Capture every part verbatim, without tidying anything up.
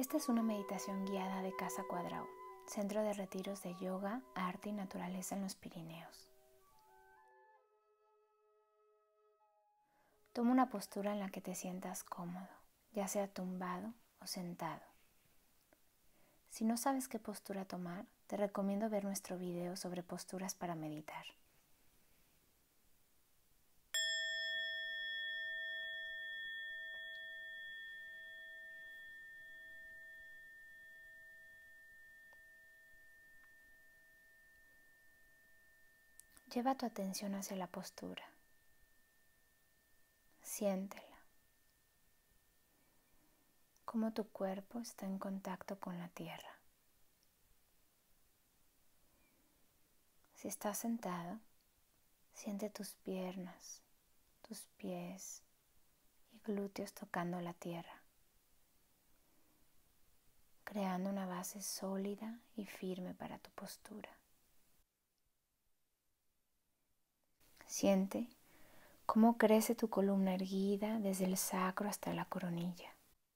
Esta es una meditación guiada de Casa Cuadrau, centro de retiros de yoga, arte y naturaleza en los Pirineos. Toma una postura en la que te sientas cómodo, ya sea tumbado o sentado. Si no sabes qué postura tomar, te recomiendo ver nuestro video sobre posturas para meditar. Lleva tu atención hacia la postura. Siéntela. Cómo tu cuerpo está en contacto con la tierra. Si estás sentado, siente tus piernas, tus pies y glúteos tocando la tierra, creando una base sólida y firme para tu postura. Siente cómo crece tu columna erguida desde el sacro hasta la coronilla.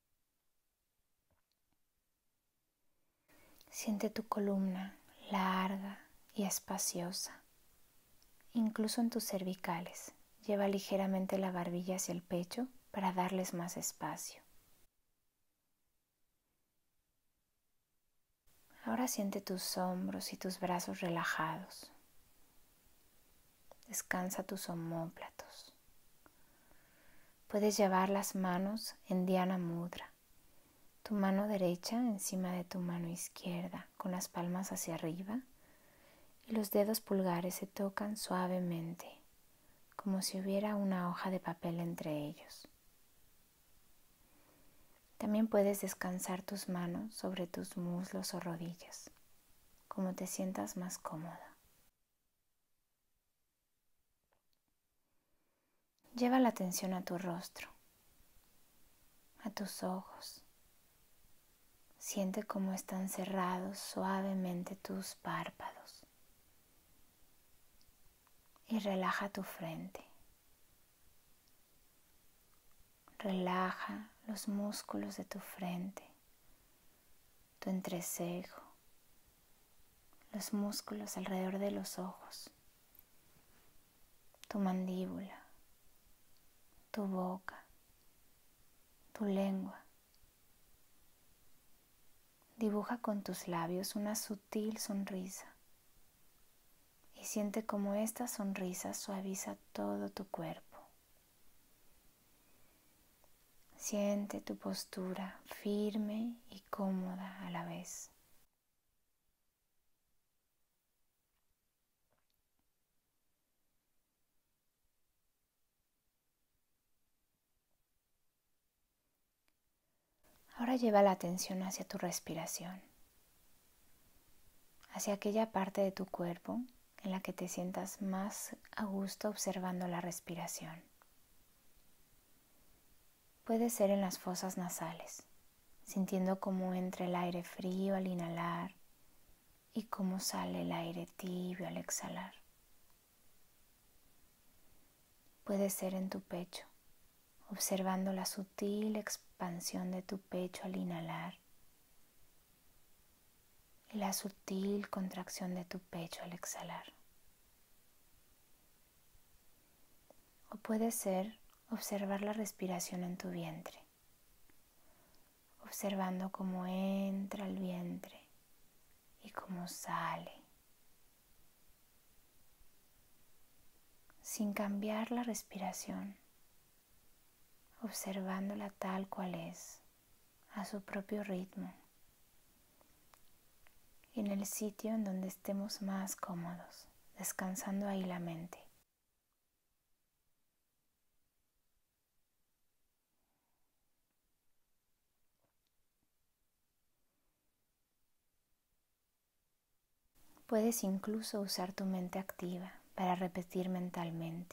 Siente tu columna larga y espaciosa, incluso en tus cervicales. Lleva ligeramente la barbilla hacia el pecho para darles más espacio. Ahora siente tus hombros y tus brazos relajados. Descansa tus omóplatos. Puedes llevar las manos en Dhyana Mudra. Tu mano derecha encima de tu mano izquierda, con las palmas hacia arriba, y los dedos pulgares se tocan suavemente, como si hubiera una hoja de papel entre ellos. También puedes descansar tus manos sobre tus muslos o rodillas, como te sientas más cómoda. Lleva la atención a tu rostro, a tus ojos. Siente cómo están cerrados suavemente tus párpados. Y relaja tu frente. Relaja los músculos de tu frente, tu entrecejo, los músculos alrededor de los ojos, tu mandíbula, tu boca, tu lengua. Dibuja con tus labios una sutil sonrisa y siente cómo esta sonrisa suaviza todo tu cuerpo. Siente tu postura firme y cómoda a la vez. Ahora lleva la atención hacia tu respiración, hacia aquella parte de tu cuerpo en la que te sientas más a gusto observando la respiración. Puede ser en las fosas nasales, sintiendo cómo entra el aire frío al inhalar y cómo sale el aire tibio al exhalar. Puede ser en tu pecho, observando la sutil expansión de tu pecho al inhalar y la sutil contracción de tu pecho al exhalar. O puede ser observar la respiración en tu vientre, observando cómo entra el vientre y cómo sale, sin cambiar la respiración, observándola tal cual es, a su propio ritmo, y en el sitio en donde estemos más cómodos, descansando ahí la mente. Puedes incluso usar tu mente activa para repetir mentalmente.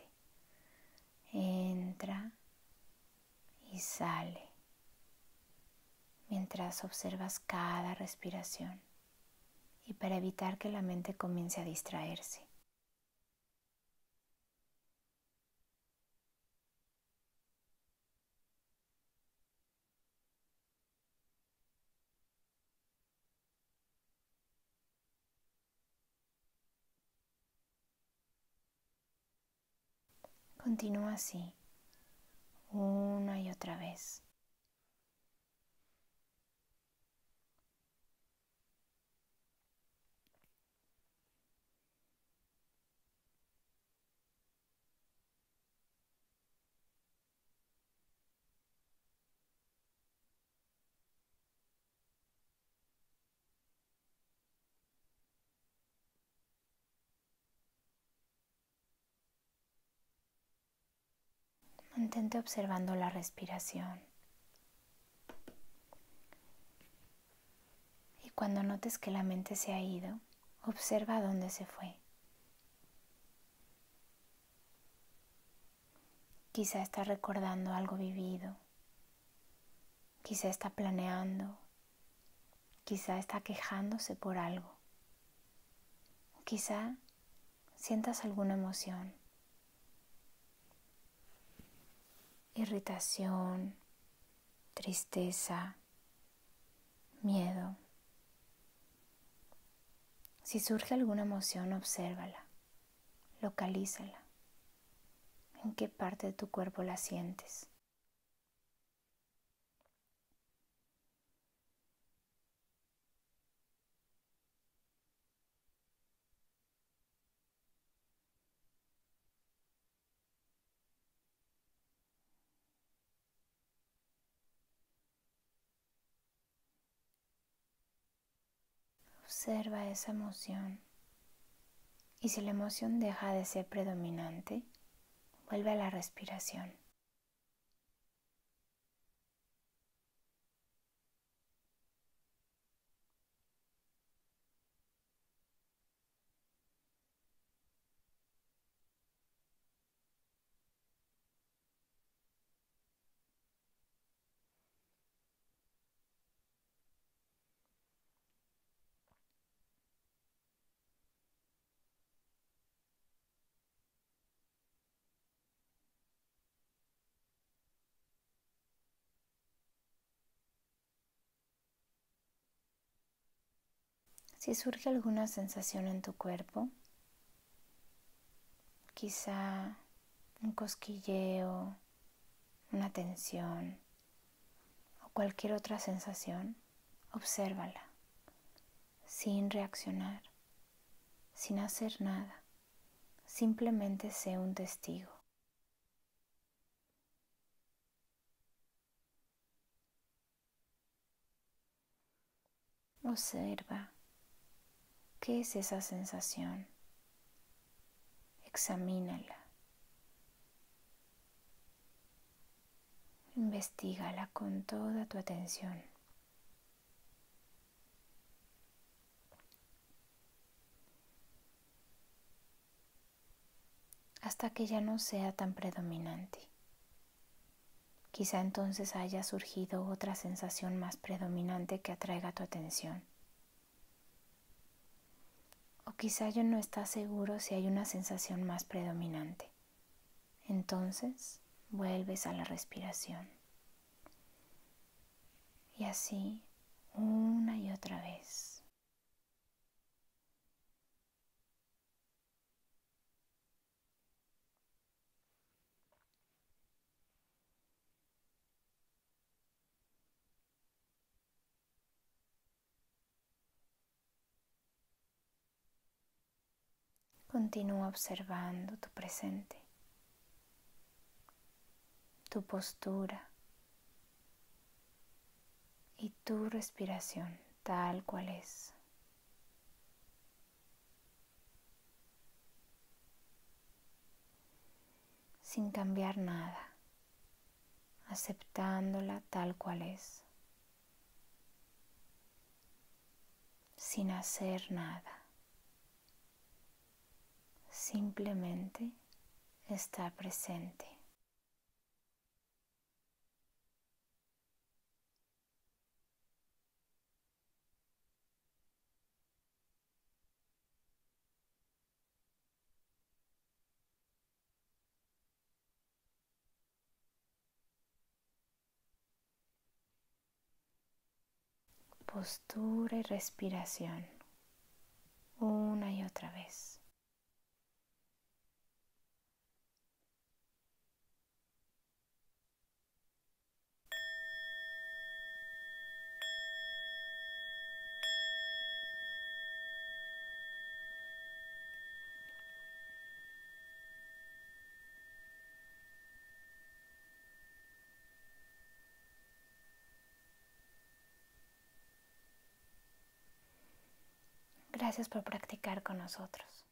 Entra y sale mientras observas cada respiración y para evitar que la mente comience a distraerse. Continúa así, una y otra vez. Mantente observando la respiración. Y cuando notes que la mente se ha ido, observa a dónde se fue. Quizá está recordando algo vivido. Quizá está planeando. Quizá está quejándose por algo. Quizá sientas alguna emoción. Irritación, tristeza, miedo. Si surge alguna emoción, obsérvala, localízala. ¿En qué parte de tu cuerpo la sientes? Observa esa emoción. Y si la emoción deja de ser predominante, vuelve a la respiración. Si surge alguna sensación en tu cuerpo, quizá un cosquilleo, una tensión o cualquier otra sensación, obsérvala, sin reaccionar, sin hacer nada, simplemente sé un testigo. Observa, ¿qué es esa sensación? Examínala. Investígala con toda tu atención. Hasta que ya no sea tan predominante. Quizá entonces haya surgido otra sensación más predominante que atraiga tu atención. O quizá ya no estás seguro si hay una sensación más predominante. Entonces vuelves a la respiración. Y así una y otra vez. Continúa observando tu presente, tu postura y tu respiración tal cual es. Sin cambiar nada, aceptándola tal cual es, sin hacer nada, simplemente estar presente. Postura y respiración, una y otra vez. Gracias por practicar con nosotros.